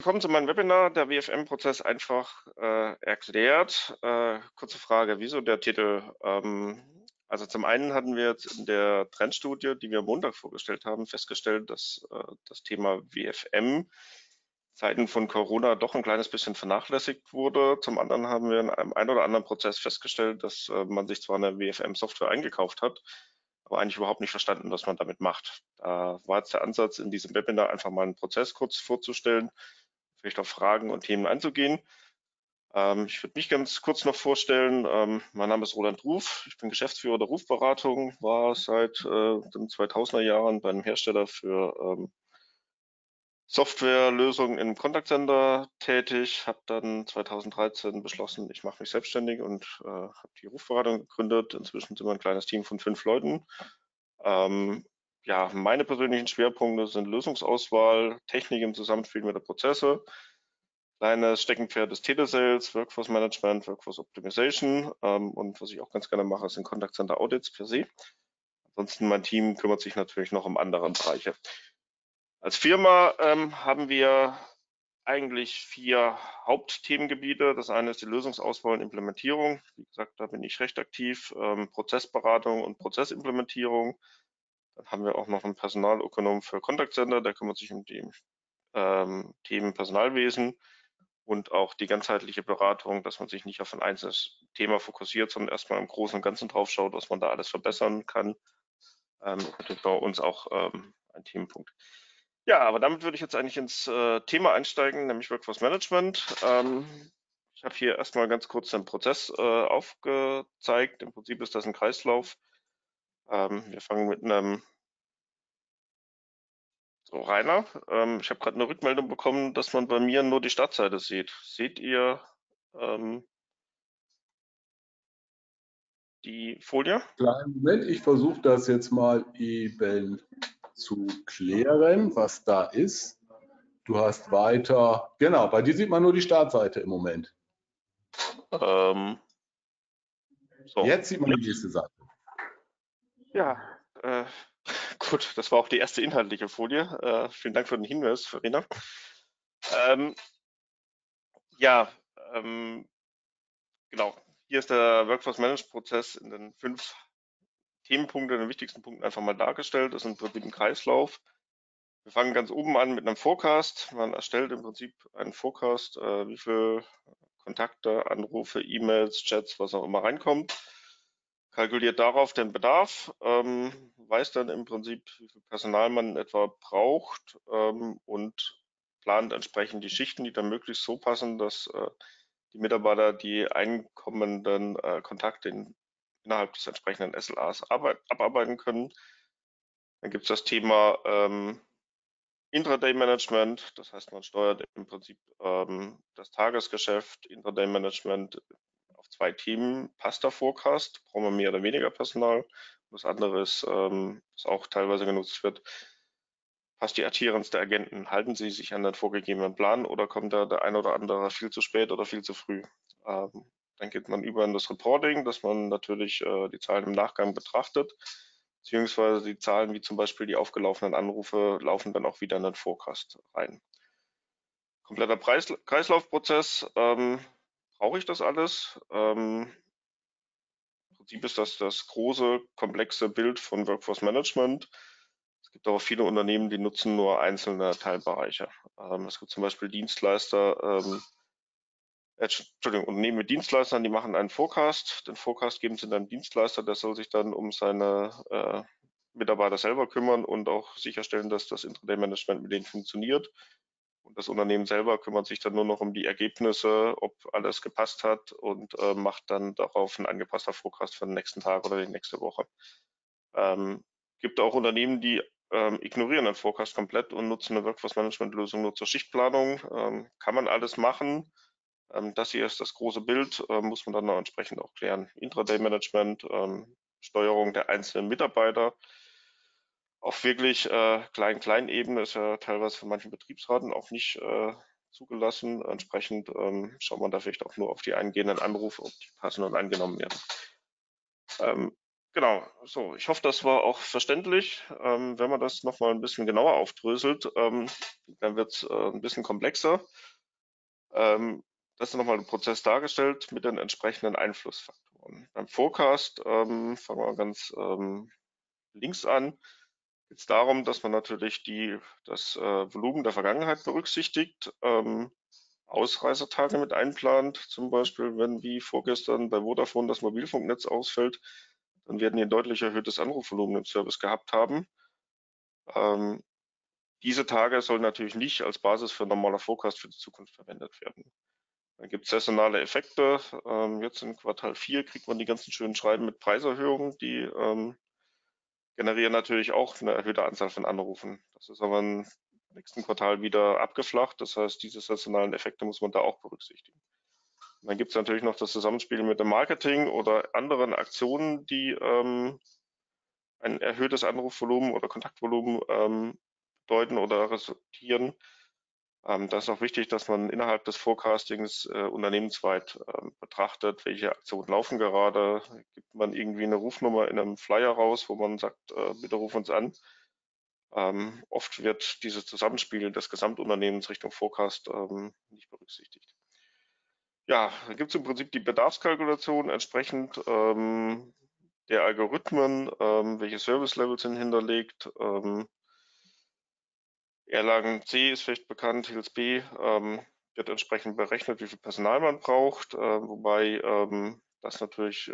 Willkommen zu meinem Webinar, der WFM-Prozess einfach erklärt. Kurze Frage, wieso der Titel? Also zum einen hatten wir jetzt in der Trendstudie, die wir am Montag vorgestellt haben, festgestellt, dass das Thema WFM in Zeiten von Corona doch ein kleines bisschen vernachlässigt wurde. Zum anderen haben wir in einem ein oder anderen Prozess festgestellt, dass man sich zwar eine WFM-Software eingekauft hat, aber eigentlich überhaupt nicht verstanden, was man damit macht. Da war jetzt der Ansatz, in diesem Webinar einfach mal einen Prozess kurz vorzustellen, vielleicht auf Fragen und Themen einzugehen. Ich würde mich ganz kurz noch vorstellen. Mein Name ist Roland Ruf. Ich bin Geschäftsführer der Rufberatung, war seit den 2000er Jahren beim Hersteller für Softwarelösungen im Contact Center tätig, habe dann 2013 beschlossen, ich mache mich selbstständig und habe die Rufberatung gegründet. Inzwischen sind wir ein kleines Team von 5 Leuten. Ja, meine persönlichen Schwerpunkte sind Lösungsauswahl, Technik im Zusammenspiel mit der Prozesse, kleines Steckenpferd des Telesales, Workforce Management, Workforce Optimization und was ich auch ganz gerne mache, sind Contact Center Audits per se. Ansonsten mein Team kümmert sich natürlich noch um andere Bereiche. Als Firma haben wir eigentlich 4 Hauptthemengebiete. Das eine ist die Lösungsauswahl und Implementierung. Wie gesagt, da bin ich recht aktiv. Prozessberatung und Prozessimplementierung. Dann haben wir auch noch einen Personalökonom für Contact Center, der kümmert sich um die Themen Personalwesen und auch die ganzheitliche Beratung, dass man sich nicht auf ein einzelnes Thema fokussiert, sondern erstmal im Großen und Ganzen drauf schaut, was man da alles verbessern kann. Natürlich bei uns auch ein Themenpunkt. Ja, aber damit würde ich jetzt eigentlich ins Thema einsteigen, nämlich Workforce Management. Ich habe hier erstmal ganz kurz den Prozess aufgezeigt. Im Prinzip ist das ein Kreislauf. Wir fangen mit einem So, Rainer, ich habe gerade eine Rückmeldung bekommen, dass man bei mir nur die Startseite sieht. Seht ihr die Folie? Kleinen Moment, ich versuche das jetzt mal eben zu klären, was da ist. Du hast weiter, genau, bei dir sieht man nur die Startseite im Moment. So. Jetzt sieht man die nächste Seite. Ja, gut, das war auch die erste inhaltliche Folie. Vielen Dank für den Hinweis, Verena. Ja, genau. Hier ist der Workforce Management Prozess in den 5 Themenpunkten, den wichtigsten Punkten einfach mal dargestellt. Das ist im Prinzip ein Kreislauf. Wir fangen ganz oben an mit einem Forecast. Man erstellt im Prinzip einen Forecast, wie viel Kontakte, Anrufe, E-Mails, Chats, was auch immer reinkommt. Kalkuliert darauf den Bedarf, weiß dann im Prinzip, wie viel Personal man etwa braucht und plant entsprechend die Schichten, die dann möglichst so passen, dass die Mitarbeiter die einkommenden Kontakte innerhalb des entsprechenden SLAs abarbeiten können. Dann gibt es das Thema Intraday-Management, das heißt, man steuert im Prinzip das Tagesgeschäft, Intraday-Management auf 2 Themen. Passt der Forecast, brauchen wir mehr oder weniger Personal. Das andere ist, was auch teilweise genutzt wird, passt die Adherence der Agenten. Halten sie sich an den vorgegebenen Plan oder kommt da der ein oder andere viel zu spät oder viel zu früh? Dann geht man über in das Reporting, dass man natürlich die Zahlen im Nachgang betrachtet, beziehungsweise die Zahlen wie zum Beispiel die aufgelaufenen Anrufe laufen dann auch wieder in den Forecast rein. Kompletter Kreislaufprozess, brauche ich das alles? Im Prinzip ist das das große, komplexe Bild von Workforce Management. Es gibt aber viele Unternehmen, die nutzen nur einzelne Teilbereiche. Es gibt zum Beispiel Dienstleister, Unternehmen mit Dienstleistern, die machen einen Forecast. Den Forecast geben sie dann Dienstleister, der soll sich dann um seine Mitarbeiter selber kümmern und auch sicherstellen, dass das Intraday-Management mit denen funktioniert. Und das Unternehmen selber kümmert sich dann nur noch um die Ergebnisse, ob alles gepasst hat und macht dann darauf ein angepasster Forecast für den nächsten Tag oder die nächste Woche. Gibt auch Unternehmen, die ignorieren den Forecast komplett und nutzen eine Workforce-Management-Lösung nur zur Schichtplanung. Kann man alles machen. Das hier ist das große Bild, muss man dann auch entsprechend auch klären. Intraday-Management, Steuerung der einzelnen Mitarbeiter. Auf wirklich kleinen Ebene ist ja teilweise von manchen Betriebsraten auch nicht zugelassen. Entsprechend schaut man da vielleicht auch nur auf die eingehenden Anrufe, ob die passen und angenommen werden. Genau, so, ich hoffe, das war auch verständlich. Wenn man das nochmal ein bisschen genauer aufdröselt, dann wird es ein bisschen komplexer. Das ist nochmal ein Prozess dargestellt mit den entsprechenden Einflussfaktoren. Beim Forecast fangen wir ganz links an. Geht es darum, dass man natürlich das Volumen der Vergangenheit berücksichtigt, Ausreisetage mit einplant, zum Beispiel, wenn wie vorgestern bei Vodafone das Mobilfunknetz ausfällt, dann werden die ein deutlich erhöhtes Anrufvolumen im Service gehabt haben. Ähm, diese Tage sollen natürlich nicht als Basis für normaler Forecast für die Zukunft verwendet werden. Dann gibt es saisonale Effekte. Jetzt in Quartal 4 kriegt man die ganzen schönen Schreiben mit Preiserhöhungen, die generieren natürlich auch eine erhöhte Anzahl von Anrufen. Das ist aber im nächsten Quartal wieder abgeflacht. Das heißt, diese saisonalen Effekte muss man da auch berücksichtigen. Und dann gibt es natürlich noch das Zusammenspiel mit dem Marketing oder anderen Aktionen, die ein erhöhtes Anrufvolumen oder Kontaktvolumen bedeuten oder resultieren. Da ist auch wichtig, dass man innerhalb des Forecastings unternehmensweit betrachtet, welche Aktionen laufen gerade. Gibt man irgendwie eine Rufnummer in einem Flyer raus, wo man sagt, bitte ruf uns an. Oft wird dieses Zusammenspiel des Gesamtunternehmens Richtung Forecast nicht berücksichtigt. Ja, da gibt es im Prinzip die Bedarfskalkulation entsprechend der Algorithmen, welche Service-Levels sind hinterlegt. Erlangen C ist vielleicht bekannt, Hills B wird entsprechend berechnet, wie viel Personal man braucht, wobei das natürlich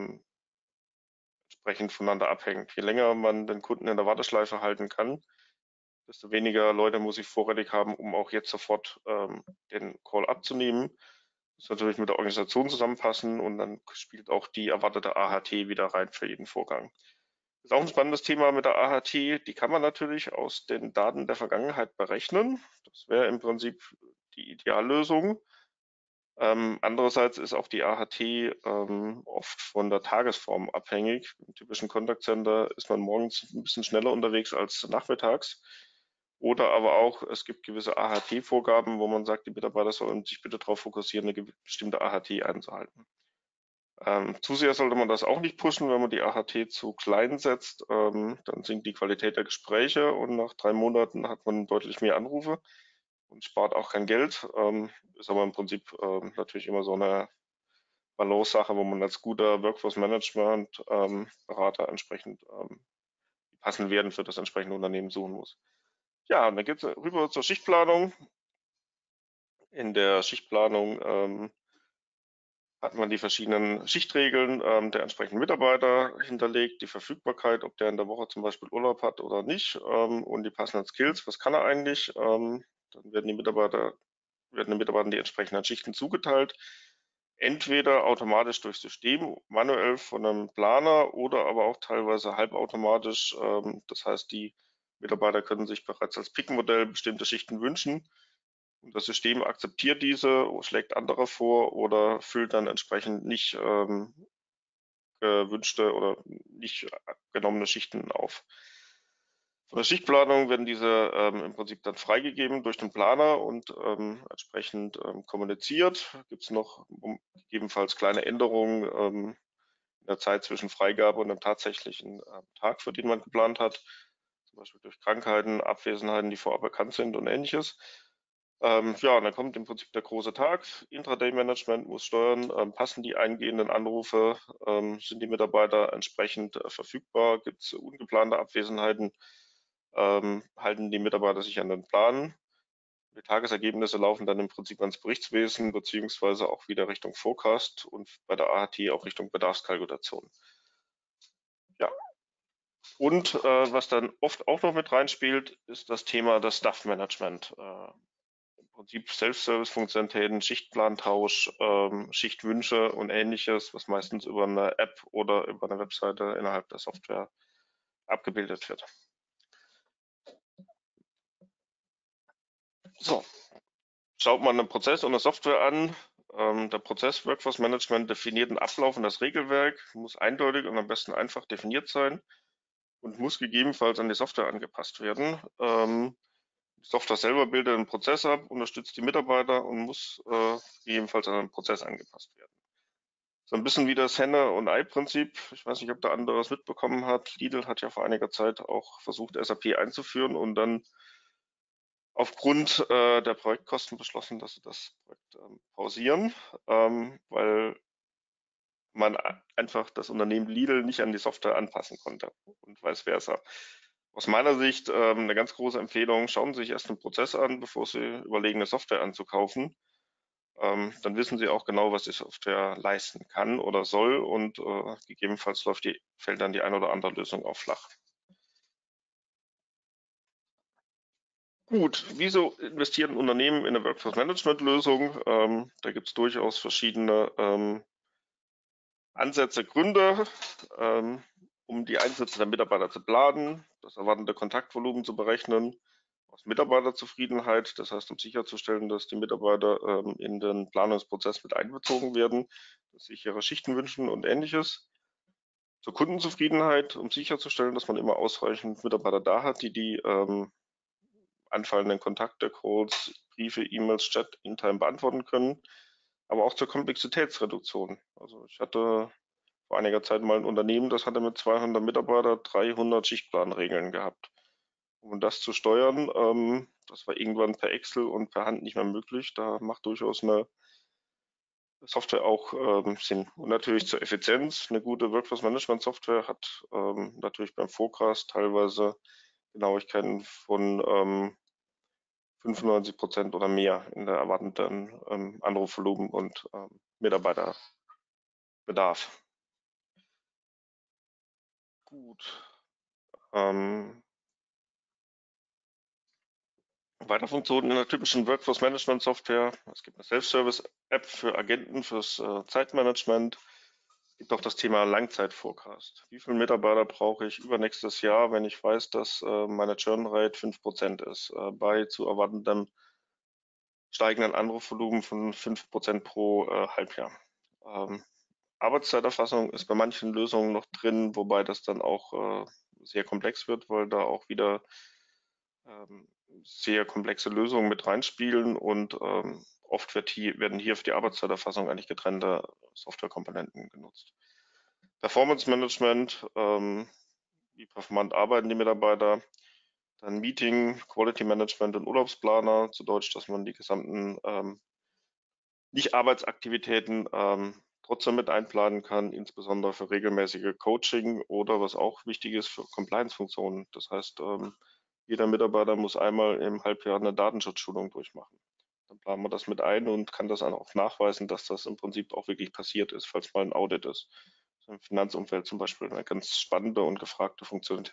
entsprechend voneinander abhängt. Je länger man den Kunden in der Warteschleife halten kann, desto weniger Leute muss ich vorrätig haben, um auch jetzt sofort den Call abzunehmen. Das muss natürlich mit der Organisation zusammenpassen und dann spielt auch die erwartete AHT wieder rein für jeden Vorgang. Das ist auch ein spannendes Thema mit der AHT. Die kann man natürlich aus den Daten der Vergangenheit berechnen. Das wäre im Prinzip die Ideallösung. Andererseits ist auch die AHT oft von der Tagesform abhängig. Im typischen Contact Center ist man morgens ein bisschen schneller unterwegs als nachmittags. Oder aber auch, es gibt gewisse AHT-Vorgaben, wo man sagt, die Mitarbeiter sollen sich bitte darauf fokussieren, eine bestimmte AHT einzuhalten. Zu sehr sollte man das auch nicht pushen, wenn man die AHT zu klein setzt, dann sinkt die Qualität der Gespräche und nach 3 Monaten hat man deutlich mehr Anrufe und spart auch kein Geld. Ist aber im Prinzip natürlich immer so eine Balance-Sache, wo man als guter Workforce-Management entsprechend die passenden Werden für das entsprechende Unternehmen suchen muss. Ja, und dann geht es rüber zur Schichtplanung. In der Schichtplanung hat man die verschiedenen Schichtregeln der entsprechenden Mitarbeiter hinterlegt, die Verfügbarkeit, ob der in der Woche zum Beispiel Urlaub hat oder nicht und die passenden Skills, was kann er eigentlich. Dann werden den Mitarbeitern die entsprechenden Schichten zugeteilt, entweder automatisch durchs System, manuell von einem Planer oder aber auch teilweise halbautomatisch. Das heißt, die Mitarbeiter können sich bereits als Pick-Modell bestimmte Schichten wünschen. Und das System akzeptiert diese, schlägt andere vor oder füllt dann entsprechend nicht gewünschte oder nicht genommene Schichten auf. Von der Schichtplanung werden diese im Prinzip dann freigegeben durch den Planer und entsprechend kommuniziert. Gibt es noch gegebenenfalls kleine Änderungen in der Zeit zwischen Freigabe und dem tatsächlichen Tag, für den man geplant hat, zum Beispiel durch Krankheiten, Abwesenheiten, die vorab bekannt sind und ähnliches. Ja, und dann kommt im Prinzip der große Tag. Intraday-Management muss steuern, passen die eingehenden Anrufe, sind die Mitarbeiter entsprechend verfügbar, gibt es ungeplante Abwesenheiten, halten die Mitarbeiter sich an den Plan. Die Tagesergebnisse laufen dann im Prinzip ans Berichtswesen beziehungsweise auch wieder Richtung Forecast und bei der AHT auch Richtung Bedarfskalkulation. Ja. Und was dann oft auch noch mit reinspielt, ist das Thema des Staff-Management. Im Prinzip Self-Service-Funktionalitäten, Schichtplantausch, Schichtwünsche und ähnliches, was meistens über eine App oder über eine Webseite innerhalb der Software abgebildet wird. So, schaut man einen Prozess und eine Software an. Der Prozess Workforce Management definiert einen Ablauf und das Regelwerk, muss eindeutig und am besten einfach definiert sein und muss gegebenenfalls an die Software angepasst werden. Die Software selber bildet einen Prozess ab, unterstützt die Mitarbeiter und muss gegebenenfalls an den Prozess angepasst werden. So ein bisschen wie das Henne- und Ei-Prinzip. Ich weiß nicht, ob der andere es mitbekommen hat. Lidl hat ja vor einiger Zeit auch versucht, SAP einzuführen und dann aufgrund der Projektkosten beschlossen, dass sie das Projekt pausieren, weil man einfach das Unternehmen Lidl nicht an die Software anpassen konnte und vice versa. Aus meiner Sicht eine ganz große Empfehlung, schauen Sie sich erst den Prozess an, bevor Sie überlegen, eine Software anzukaufen. Dann wissen Sie auch genau, was die Software leisten kann oder soll und gegebenenfalls fällt dann die eine oder andere Lösung auch flach. Gut, wieso investieren Unternehmen in eine Workforce-Management-Lösung? Da gibt es durchaus verschiedene Ansätze, Gründe, um die Einsätze der Mitarbeiter zu planen, das erwartete Kontaktvolumen zu berechnen, aus Mitarbeiterzufriedenheit, das heißt, um sicherzustellen, dass die Mitarbeiter in den Planungsprozess mit einbezogen werden, dass sie sich ihre Schichten wünschen und ähnliches. Zur Kundenzufriedenheit, um sicherzustellen, dass man immer ausreichend Mitarbeiter da hat, die anfallenden Kontakte, Calls, Briefe, E-Mails, Chat in Time beantworten können, aber auch zur Komplexitätsreduktion. Also ich hatte vor einiger Zeit mal ein Unternehmen, das hatte mit 200 Mitarbeitern 300 Schichtplanregeln gehabt. Um das zu steuern, das war irgendwann per Excel und per Hand nicht mehr möglich. Da macht durchaus eine Software auch Sinn. Und natürlich zur Effizienz. Eine gute Workforce-Management-Software hat natürlich beim Forecast teilweise Genauigkeiten von 95% oder mehr in der erwarteten Anrufvolumen und Mitarbeiterbedarf. Gut. Weitere Funktionen in der typischen Workforce-Management-Software. Es gibt eine Self-Service-App für Agenten fürs Zeitmanagement. Es gibt auch das Thema Langzeit-Forecast. Wie viele Mitarbeiter brauche ich übernächstes Jahr, wenn ich weiß, dass meine Churn-Rate 5% ist, bei zu erwartendem steigenden Anrufvolumen von 5% pro Halbjahr. Arbeitszeiterfassung ist bei manchen Lösungen noch drin, wobei das dann auch sehr komplex wird, weil da auch wieder sehr komplexe Lösungen mit reinspielen und oft werden hier für die Arbeitszeiterfassung eigentlich getrennte Softwarekomponenten genutzt. Performance Management, wie performant arbeiten die Mitarbeiter, dann Meeting, Quality Management und Urlaubsplaner, zu Deutsch, dass man die gesamten Nicht-Arbeitsaktivitäten trotzdem mit einplanen kann, insbesondere für regelmäßige Coaching oder was auch wichtig ist für Compliance-Funktionen. Das heißt, jeder Mitarbeiter muss einmal im Halbjahr eine Datenschutzschulung durchmachen. Dann planen wir das mit ein und kann das dann auch nachweisen, dass das im Prinzip auch wirklich passiert ist, falls mal ein Audit ist. Das ist im Finanzumfeld zum Beispiel eine ganz spannende und gefragte Funktion.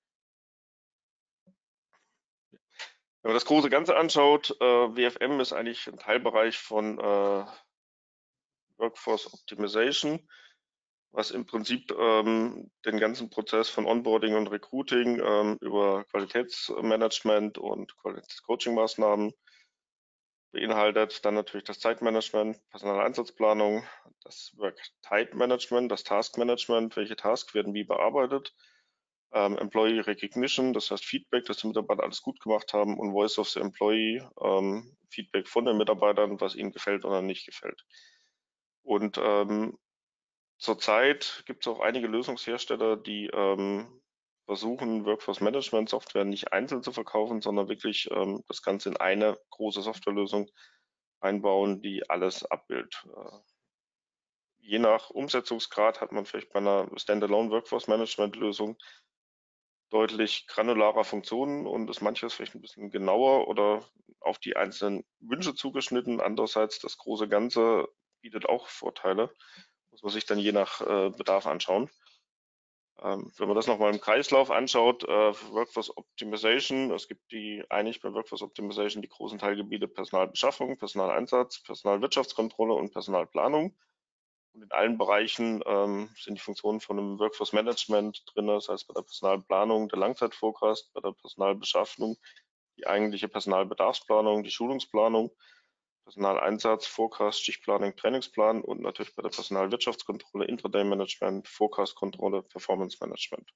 Wenn man das große Ganze anschaut, WFM ist eigentlich ein Teilbereich von Workforce Optimization, was im Prinzip den ganzen Prozess von Onboarding und Recruiting über Qualitätsmanagement und Qualitätscoaching-Maßnahmen beinhaltet. Dann natürlich das Zeitmanagement, Personaleinsatzplanung, das Work-Type-Management, das Task-Management, welche Tasks werden wie bearbeitet, Employee Recognition, das heißt Feedback, dass die Mitarbeiter alles gut gemacht haben und Voice of the Employee, Feedback von den Mitarbeitern, was ihnen gefällt oder nicht gefällt. Und zurzeit gibt es auch einige Lösungshersteller, die versuchen, Workforce Management Software nicht einzeln zu verkaufen, sondern wirklich das Ganze in eine große Softwarelösung einbauen, die alles abbildet. Je nach Umsetzungsgrad hat man vielleicht bei einer Standalone Workforce Management Lösung deutlich granularer Funktionen und ist manches vielleicht ein bisschen genauer oder auf die einzelnen Wünsche zugeschnitten. Andererseits das große Ganze bietet auch Vorteile, muss man sich dann je nach Bedarf anschauen. Wenn man das nochmal im Kreislauf anschaut, Workforce Optimization, es gibt eigentlich bei Workforce Optimization die großen Teilgebiete Personalbeschaffung, Personaleinsatz, Personalwirtschaftskontrolle und Personalplanung. Und in allen Bereichen sind die Funktionen von einem Workforce Management drin, das heißt bei der Personalplanung der Langzeitforecast, bei der Personalbeschaffung die eigentliche Personalbedarfsplanung, die Schulungsplanung, Personaleinsatz, Forecast, Schichtplanung, Trainingsplan und natürlich bei der Personalwirtschaftskontrolle, Intraday-Management, Forecast-Kontrolle, Performance-Management.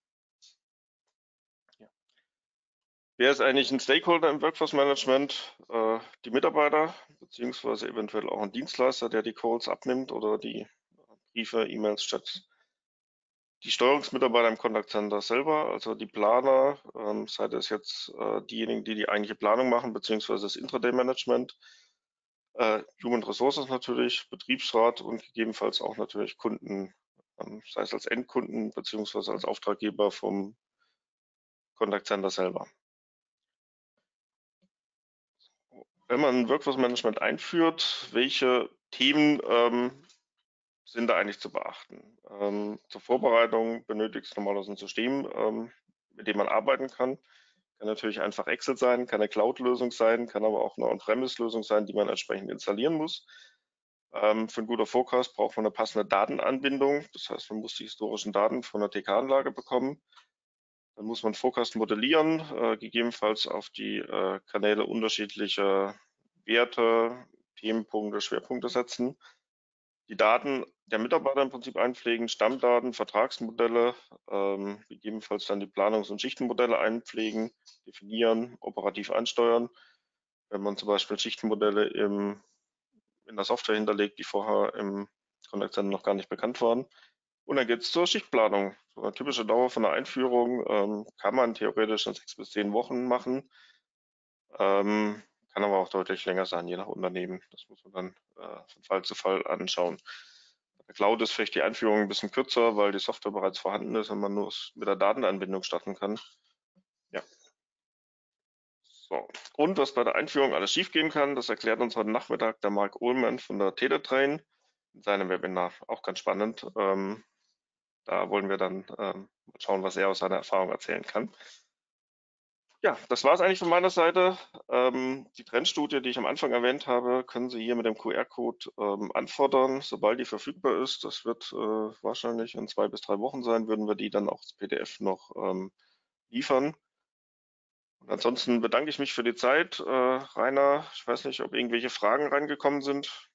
Ja. Wer ist eigentlich ein Stakeholder im Workforce-Management? Die Mitarbeiter beziehungsweise eventuell auch ein Dienstleister, der die Calls abnimmt oder die Briefe, E-Mails, Chats. Die Steuerungsmitarbeiter im Contact Center selber, also die Planer, sei das jetzt diejenigen, die die eigentliche Planung machen, beziehungsweise das Intraday-Management, Human Resources natürlich, Betriebsrat und gegebenenfalls auch natürlich Kunden, sei es als Endkunden beziehungsweise als Auftraggeber vom Contact Center selber. Wenn man Workforce Management einführt, welche Themen sind da eigentlich zu beachten? Zur Vorbereitung benötigt es normalerweise ein System, mit dem man arbeiten kann. Kann natürlich einfach Excel sein, kann eine Cloud-Lösung sein, kann aber auch eine On-Premise-Lösung sein, die man entsprechend installieren muss. Für einen guten Forecast braucht man eine passende Datenanbindung. Das heißt, man muss die historischen Daten von der TK-Anlage bekommen. Dann muss man Forecast modellieren, gegebenenfalls auf die Kanäle unterschiedliche Werte, Themenpunkte, Schwerpunkte setzen. Die Daten der Mitarbeiter im Prinzip einpflegen, Stammdaten, Vertragsmodelle, gegebenenfalls dann die Planungs- und Schichtenmodelle einpflegen, definieren, operativ ansteuern. Wenn man zum Beispiel Schichtenmodelle in der Software hinterlegt, die vorher im Contact Center noch gar nicht bekannt waren. Und dann geht es zur Schichtplanung. So eine typische Dauer von der Einführung kann man theoretisch in 6 bis 10 Wochen machen, kann aber auch deutlich länger sein, je nach Unternehmen. Das muss man dann von Fall zu Fall anschauen. Bei der Cloud ist vielleicht die Einführung ein bisschen kürzer, weil die Software bereits vorhanden ist und man nur mit der Datenanbindung starten kann. Ja. So. Und was bei der Einführung alles schiefgehen kann, das erklärt uns heute Nachmittag der Mark Ullmann von der Teletrain in seinem Webinar. Auch ganz spannend. Da wollen wir dann mal schauen, was er aus seiner Erfahrung erzählen kann. Ja, das war es eigentlich von meiner Seite. Die Trendstudie, die ich am Anfang erwähnt habe, können Sie hier mit dem QR-Code anfordern, sobald die verfügbar ist. Das wird wahrscheinlich in 2 bis 3 Wochen sein, würden wir die dann auch als PDF noch liefern. Und ansonsten bedanke ich mich für die Zeit. Rainer, ich weiß nicht, ob irgendwelche Fragen reingekommen sind.